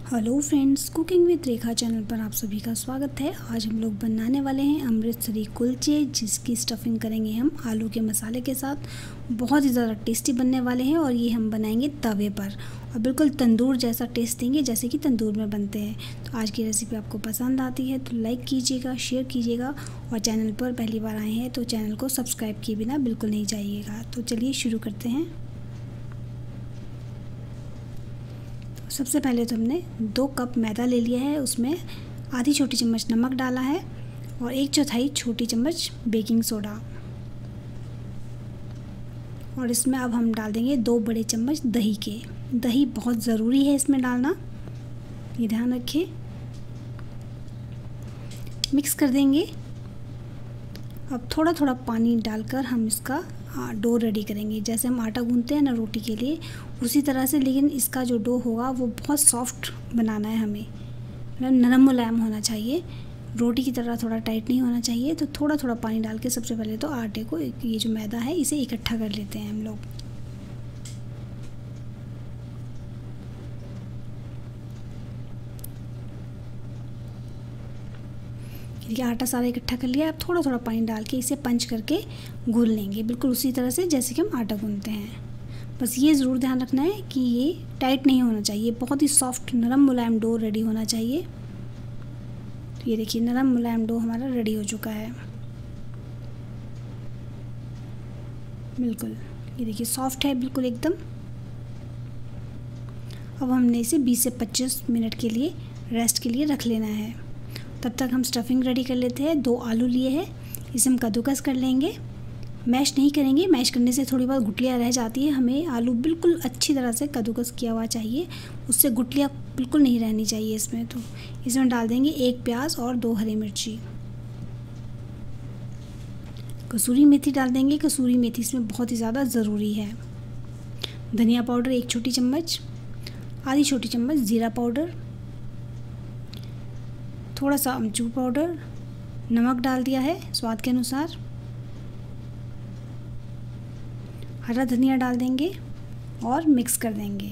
Hello friends, cooking with Rekha channel पर आप सभी का स्वागत है। आज हम लोग बनाने वाले हैं अमृतसरी कुलचे, जिसकी स्टफिंग करेंगे हम आलू के मसाले के साथ। बहुत ही ज़्यादा टेस्टी बनने वाले हैं और ये हम बनाएंगे तवे पर और बिल्कुल तंदूर जैसा टेस्ट देंगे, जैसे कि तंदूर में बनते हैं। तो आज की रेसिपी आपको पसंद आती है तो लाइक कीजिएगा, शेयर कीजिएगा और चैनल पर पहली बार आए हैं तो चैनल को सब्सक्राइब किए बिना बिल्कुल नहीं जाइएगा। तो चलिए शुरू करते हैं। सबसे पहले तो हमने 2 कप मैदा ले लिया है, उसमें आधी छोटी चम्मच नमक डाला है और 1/4 छोटी चम्मच बेकिंग सोडा। और इसमें अब हम डाल देंगे 2 बड़े चम्मच दही के। दही बहुत ज़रूरी है इसमें डालना, ये ध्यान रखिए। मिक्स कर देंगे। अब थोड़ा थोड़ा पानी डालकर हम इसका डो रेडी करेंगे। जैसे हम आटा गूंथते हैं ना रोटी के लिए, उसी तरह से, लेकिन इसका जो डो होगा वो बहुत सॉफ्ट बनाना है हमें, मतलब नरम मुलायम होना चाहिए। रोटी की तरह थोड़ा टाइट नहीं होना चाहिए। तो थोड़ा थोड़ा पानी डाल के सबसे पहले तो आटे को, ये जो मैदा है, इसे इकट्ठा कर लेते हैं हम लोग। देखिए आटा सारा इकट्ठा कर लिया। अब थोड़ा थोड़ा पानी डाल के इसे पंच करके गूंथ लेंगे, बिल्कुल उसी तरह से जैसे कि हम आटा गूंथते हैं। बस ये ज़रूर ध्यान रखना है कि ये टाइट नहीं होना चाहिए, बहुत ही सॉफ्ट नरम मुलायम डो रेडी होना चाहिए। तो ये देखिए नरम मुलायम डो हमारा रेडी हो चुका है, बिल्कुल। ये देखिए सॉफ्ट है बिल्कुल एकदम। अब हमने इसे 20 से 25 मिनट के लिए रेस्ट के लिए रख लेना है। तब तक हम स्टफिंग रेडी कर लेते हैं। 2 आलू लिए हैं, इसे हम कद्दूकस कर लेंगे। मैश नहीं करेंगे, मैश करने से थोड़ी बहुत गुठलियाँ रह जाती है। हमें आलू बिल्कुल अच्छी तरह से कद्दूकस किया हुआ चाहिए, उससे गुठलियाँ बिल्कुल नहीं रहनी चाहिए इसमें। तो इसमें डाल देंगे 1 प्याज और 2 हरी मिर्ची। कसूरी मेथी डाल देंगे। कसूरी मेथी इसमें बहुत ही ज़्यादा ज़रूरी है। धनिया पाउडर 1 छोटी चम्मच, आधी छोटी चम्मच ज़ीरा पाउडर, थोड़ा सा अमचूर पाउडर, नमक डाल दिया है स्वाद के अनुसार। हरा धनिया डाल देंगे और मिक्स कर देंगे।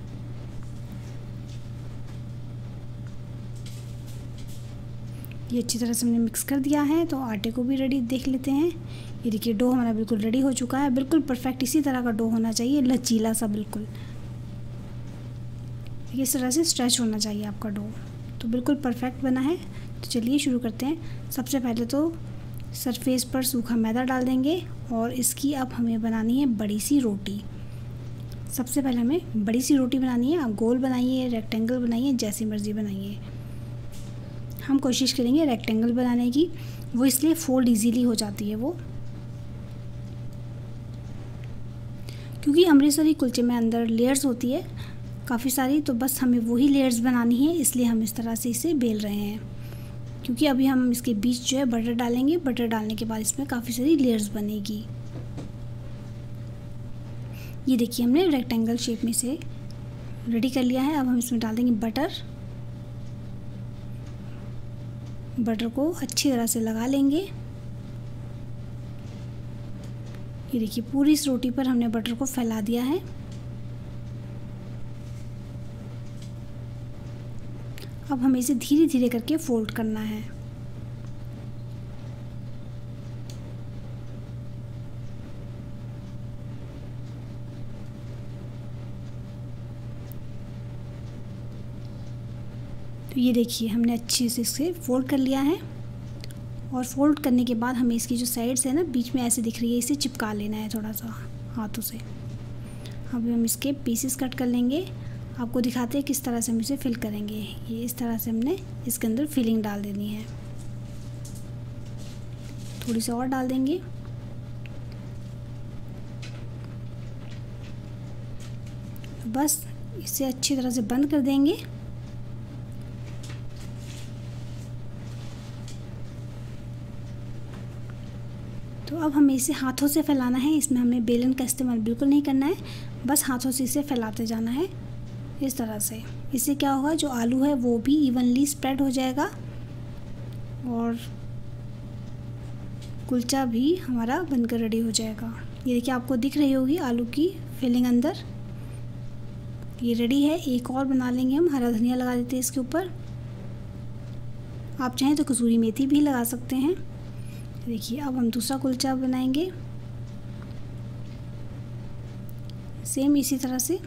ये अच्छी तरह से हमने मिक्स कर दिया है। तो आटे को भी रेडी देख लेते हैं। ये देखिए डो हमारा बिल्कुल रेडी हो चुका है, बिल्कुल परफेक्ट इसी तरह का डो होना चाहिए, लचीला सा बिल्कुल। इस तरह से स्ट्रेच होना चाहिए आपका डो, तो बिल्कुल परफेक्ट बना है। तो चलिए शुरू करते हैं। सबसे पहले तो सरफेस पर सूखा मैदा डाल देंगे और इसकी अब हमें बनानी है बड़ी सी रोटी। सबसे पहले हमें बड़ी सी रोटी बनानी है। आप गोल बनाइए, रेक्टेंगल बनाइए, जैसी मर्ज़ी बनाइए। हम कोशिश करेंगे रेक्टेंगल बनाने की, वो इसलिए फोल्ड इजीली हो जाती है वो, क्योंकि अमृतसरी कुलचे में अंदर लेयर्स होती है काफ़ी सारी। तो बस हमें वही लेयर्स बनानी है, इसलिए हम इस तरह से इसे बेल रहे हैं। क्योंकि अभी हम इसके बीच जो है बटर डालेंगे, बटर डालने के बाद इसमें काफ़ी सारी लेयर्स बनेगी। ये देखिए हमने रेक्टेंगल शेप में से रेडी कर लिया है। अब हम इसमें डाल देंगे बटर। बटर को अच्छी तरह से लगा लेंगे। ये देखिए पूरी इस रोटी पर हमने बटर को फैला दिया है। अब हमें इसे धीरे धीरे करके फोल्ड करना है। तो ये देखिए हमने अच्छे से इसे फोल्ड कर लिया है। और फोल्ड करने के बाद हमें इसकी जो साइड्स है ना, बीच में ऐसे दिख रही है, इसे चिपका लेना है थोड़ा सा हाथों से। अभी हम इसके पीसेस कट कर लेंगे। आपको दिखाते हैं किस तरह से हम इसे फिल करेंगे। ये इस तरह से हमने इसके अंदर फिलिंग डाल देनी है। थोड़ी सी और डाल देंगे। बस इसे अच्छी तरह से बंद कर देंगे। तो अब हमें इसे हाथों से फैलाना है। इसमें हमें बेलन का इस्तेमाल बिल्कुल नहीं करना है, बस हाथों से इसे फैलाते जाना है इस तरह से। इससे क्या होगा, जो आलू है वो भी इवनली स्प्रेड हो जाएगा और कुलचा भी हमारा बनकर रेडी हो जाएगा। ये देखिए आपको दिख रही होगी आलू की फिलिंग अंदर। ये रेडी है। एक और बना लेंगे हम, हरा धनिया लगा देते हैं इसके ऊपर। आप चाहें तो कसूरी मेथी भी लगा सकते हैं। देखिए अब हम दूसरा कुलचा बनाएंगे, सेम इसी तरह से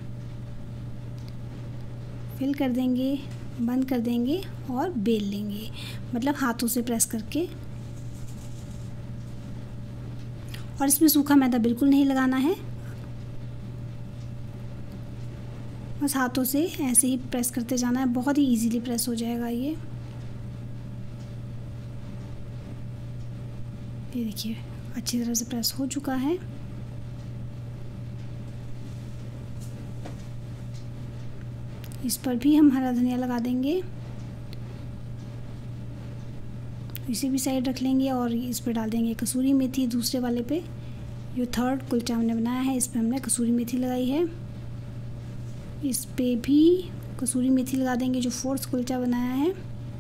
फिल कर देंगे, बंद कर देंगे और बेल लेंगे, मतलब हाथों से प्रेस करके। और इसमें सूखा मैदा बिल्कुल नहीं लगाना है, बस हाथों से ऐसे ही प्रेस करते जाना है, बहुत ही इजीली प्रेस हो जाएगा ये देखिए अच्छी तरह से प्रेस हो चुका है। इस पर भी हम हरा धनिया लगा देंगे, इसी भी साइड रख लेंगे और इस पर डाल देंगे कसूरी मेथी। दूसरे वाले पे जो थर्ड कुलचा हमने बनाया है इस पर हमने कसूरी मेथी लगाई है, इस पे भी कसूरी मेथी लगा देंगे जो फोर्थ कुलचा बनाया है।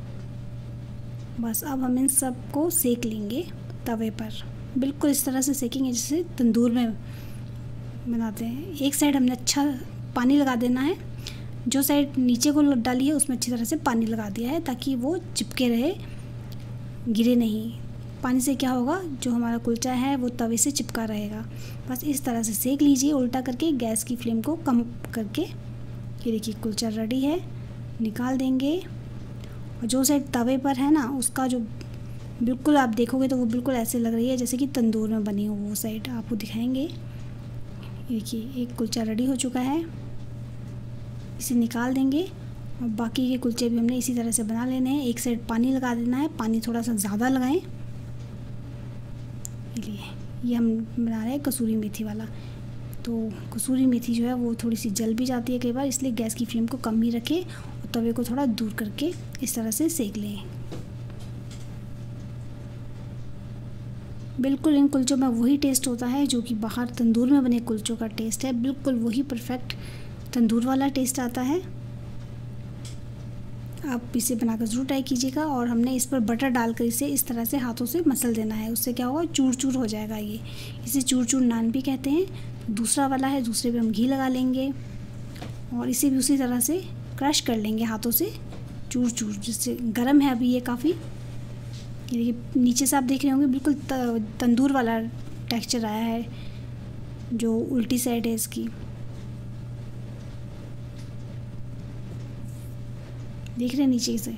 बस अब हम इन सब को सेक लेंगे तवे पर, बिल्कुल इस तरह से सेकेंगे जैसे तंदूर में बनाते हैं। एक साइड हमने अच्छा पानी लगा देना है, जो साइड नीचे को डाली है उसमें अच्छी तरह से पानी लगा दिया है ताकि वो चिपके रहे, गिरे नहीं। पानी से क्या होगा, जो हमारा कुलचा है वो तवे से चिपका रहेगा। बस इस तरह से सेक लीजिए उल्टा करके, गैस की फ्लेम को कम करके। ये देखिए कुलचा रेडी है, निकाल देंगे। और जो साइड तवे पर है ना उसका जो बिल्कुल आप देखोगे तो वो बिल्कुल ऐसे लग रही है जैसे कि तंदूर में बनी हो, वो साइड आपको दिखाएंगे। देखिए एक कुलचा रेडी हो चुका है, इसे निकाल देंगे। और बाकी के कुलचे भी हमने इसी तरह से बना लेने हैं। एक साइड पानी लगा देना है, पानी थोड़ा सा ज़्यादा लगाएं। ये हम बना रहे हैं कसूरी मेथी वाला, तो कसूरी मेथी जो है वो थोड़ी सी जल भी जाती है कई बार, इसलिए गैस की फ्लेम को कम ही रखें और तवे को थोड़ा दूर करके इस तरह से सेक लें। बिल्कुल इन कुलचों में वही टेस्ट होता है जो कि बाहर तंदूर में बने कुलचों का टेस्ट है, बिल्कुल वही परफेक्ट तंदूर वाला टेस्ट आता है। आप इसे बनाकर ज़रूर ट्राई कीजिएगा। और हमने इस पर बटर डालकर इसे इस तरह से हाथों से मसल देना है, उससे क्या होगा, चूर चूर हो जाएगा ये। इसे चूर चूर नान भी कहते हैं। दूसरा वाला है, दूसरे पे हम घी लगा लेंगे और इसे भी उसी तरह से क्रश कर लेंगे हाथों से, चूर चूर, जिससे गर्म है अभी ये काफ़ी। ये देखिए नीचे से आप देख रहे होंगे बिल्कुल तंदूर वाला टेक्सचर आया है, जो उल्टी साइड है इसकी। देख रहे हैं नीचे से,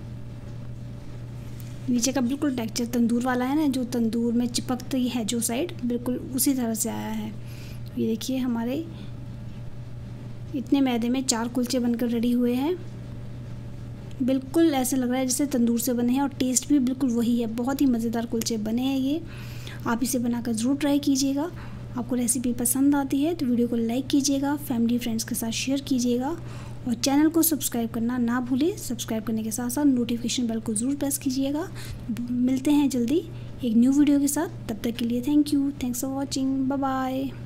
नीचे का बिल्कुल टेक्सचर तंदूर वाला है ना, जो तंदूर में चिपकती है जो साइड, बिल्कुल उसी तरह से आया है। ये देखिए हमारे इतने मैदे में 4 कुलचे बनकर रेडी हुए हैं। बिल्कुल ऐसे लग रहा है जैसे तंदूर से बने हैं और टेस्ट भी बिल्कुल वही है। बहुत ही मज़ेदार कुलचे बने हैं ये। आप इसे बनाकर ज़रूर ट्राई कीजिएगा। आपको रेसिपी पसंद आती है तो वीडियो को लाइक कीजिएगा, फैमिली फ्रेंड्स के साथ शेयर कीजिएगा और चैनल को सब्सक्राइब करना ना भूलें। सब्सक्राइब करने के साथ साथ नोटिफिकेशन बेल को ज़रूर प्रेस कीजिएगा। मिलते हैं जल्दी एक न्यू वीडियो के साथ, तब तक के लिए thank you, thanks for watching, bye bye.